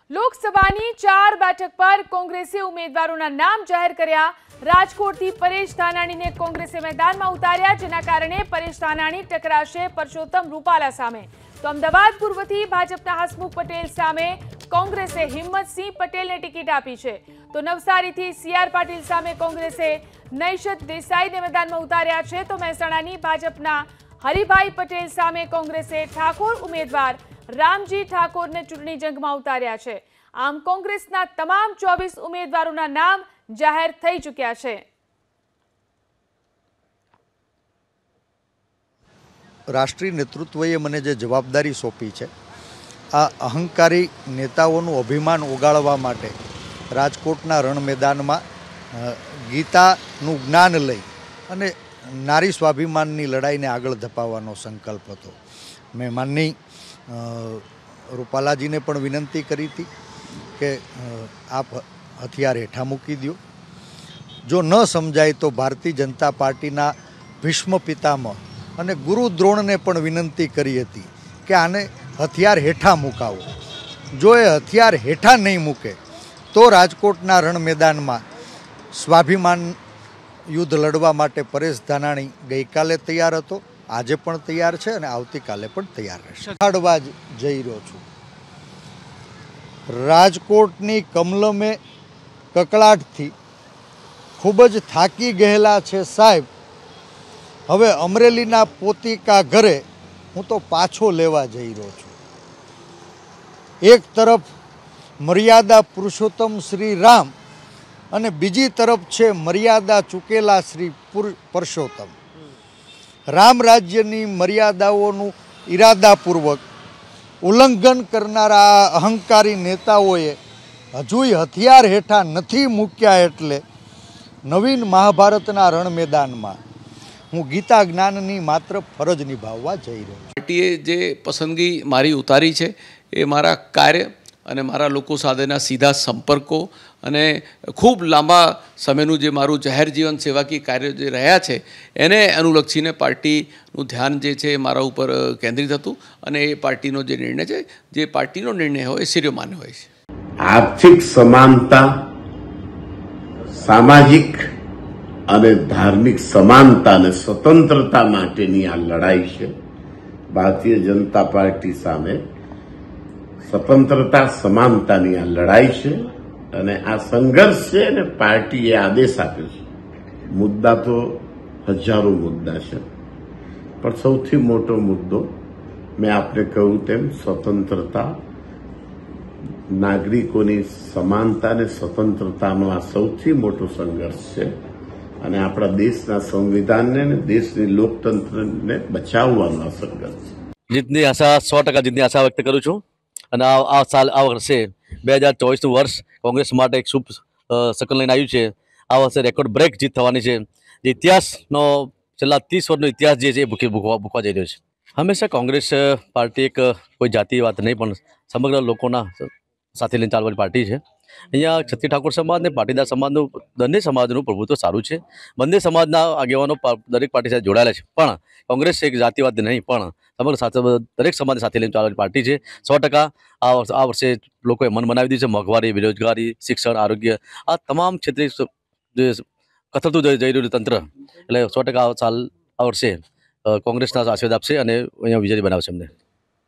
લોકસભાની 4 બેઠક પર કોંગ્રેસે ઉમેદવારોના નામ જાહેર કર્યા। રાજકોટથી પરેશ ધાનાણીને કોંગ્રેસે મેદાનમાં ઉતાર્યા, જેના કારણે પરેશ ધાનાણી ટકરાશે પરસોત્તમ રૂપાલા સામે। તો અમદાવાદ પૂર્વથી ભાજપના હસમુખ પટેલ સામે કોંગ્રેસે હિંમતસિંહ પટેલને ટિકિટ આપી છે। તો નવસારીથી સીઆર પાટીલ સામે કોંગ્રેસે નૈશત દેસાઈને મેદાનમાં ઉતાર્યા છે। તો મહેસાણાની ભાજપના હરિભાઈ પટેલ સામે કોંગ્રેસે ઠાકોર ઉમેદવાર રામજી ઠાકોરને ચૂંટણી જંગમાં ઉતાર્યા છે। આમ કોંગ્રેસના તમામ 24 ઉમેદવારોના નામ જાહેર થઈ ચૂક્યા છે। રાષ્ટ્રીય નેતૃત્વએ મને જે જવાબદારી સોંપી છે, આ અહંકારી નેતાઓનું અભિમાન ઓગાળવા માટે રાજકોટના રણ મેદાનમાં ગીતાનું જ્ઞાન લઈ અને નારી સ્વાભિમાનની લડાઈને આગળ ધપાવવાનો સંકલ્પ હતો। મેં માનની રૂપાલાજીને પણ વિનંતી કરી હતી કે આપ હથિયાર હેઠા મૂકી દો। જો ન સમજાય તો ભારતીય જનતા પાર્ટીના ભીષ્મ પિતામહ અને ગુરુ દ્રોણને પણ વિનંતી કરી હતી કે આને હથિયાર હેઠા મૂકાવો। જો એ હથિયાર હેઠા નહીં મૂકે તો રાજકોટના રણ મેદાનમાં સ્વાભિમાન યુદ્ધ લડવા માટે પરેશ ધાનાણી ગઈકાલે તૈયાર હતો, આજે પણ તૈયાર છે અને આવતીકાલે પણ તૈયાર રહેશે। કાઢવા જઈ રહ્યો છું। રાજકોટની કમલમે કકળાટથી ખૂબ જ થાકી ગયેલા છે સાહેબ। હવે અમરેલીના પોતિકા ઘરે હું તો પાછો લેવા જઈ રહ્યો છું। એક તરફ મર્યાદા પુરુષોત્તમ શ્રી રામ અને બીજી તરફ છે મર્યાદા ચૂકેલા શ્રી પરસોત્તમ। રામ રાજ્યની મર્યાદાઓનું ઈરાદાપૂર્વક ઉલ્લંઘન કરનારા અહંકારી નેતાઓએ હજુય હથિયાર હેઠા નથી મૂક્યા, એટલે નવીન મહાભારતના રણ મેદાનમાં હું ગીતા જ્ઞાનની માત્ર ફરજ નિભાવવા જઈ રહ્યો છું। પાર્ટીએ જે પસંદગી મારી ઉતારી છે એ મારા કાર્ય અને મારા લોકો સાથેના સીધા સંપર્કો અને ખૂબ લાંબા સમયનું જે મારું જાહેર જીવન સેવાકી કાર્ય જે રહ્યા છે એને અનુલક્ષીને પાર્ટીનું ધ્યાન જે છે મારા ઉપર કેન્દ્રિત હતું અને એ પાર્ટીનો જે નિર્ણય છે, જે પાર્ટીનો નિર્ણય હોય એ શિરોમાન્ય હોય છે। આર્થિક સમાનતા, સામાજિક અને ધાર્મિક સમાનતા અને સ્વતંત્રતા માટેની આ લડાઈ છે। ભારતીય જનતા પાર્ટી સામે સ્વતંત્રતા સમાનતાની આ લડાઈ છે અને આ સંઘર્ષ છે અને પાર્ટીએ આદેશ આપ્યો છે। મુદ્દા તો હજારો મુદ્દા છે, પણ સૌથી મોટો મુદ્દો મેં આપને કહ્યું તેમ સ્વતંત્રતા, નાગરિકોની સમાનતા અને સ્વતંત્રતાનો આ સૌથી મોટો સંઘર્ષ છે અને આપણા દેશના સંવિધાનને અને દેશની લોકતંત્રને બચાવવાનો આ સંઘર્ષ છે। જીતની આશા 100% જીતની આશા વ્યક્ત કરું છું અને આ વર્ષે 2024નું વર્ષ કોંગ્રેસ માટે એક શુભ શકલ લઈને આવ્યું છે। આ વર્ષે રેકોર્ડ બ્રેક જીત થવાની છે। જે ઇતિહાસનો છેલ્લા 30 વર્ષનો ઇતિહાસ જે છે એ ભૂખવા જઈ રહ્યો છે। હંમેશા કોંગ્રેસ પાર્ટી એક કોઈ જાતિવાદ નહીં પણ સમગ્ર લોકોના સાથે લઈને ચાલવાની પાર્ટી છે। અહીંયા ક્ષત્રિય ઠાકોર સમાજ અને પાટીદાર સમાજનું બંને સમાજનું પ્રભુત્વ સારું છે। બંને સમાજના આગેવાનો દરેક પાર્ટી સાથે જોડાયેલા છે, પણ કોંગ્રેસ એક જાતિવાદ નહીં પણ સમગ્ર સાથે દરેક સમાજને સાથે લઈને ચાલવાની પાર્ટી છે। 100% આ વર્ષે લોકોએ મન બનાવી દીધું છે। મોંઘવારી, બેરોજગારી, શિક્ષણ, આરોગ્ય આ તમામ ક્ષેત્રે જે કથળતું જઈ રહ્યું તંત્ર, એટલે 100% આ વર્ષે કોંગ્રેસના આશીર્વાદ આપશે અને અહીંયા વિજય બનાવશે અમને।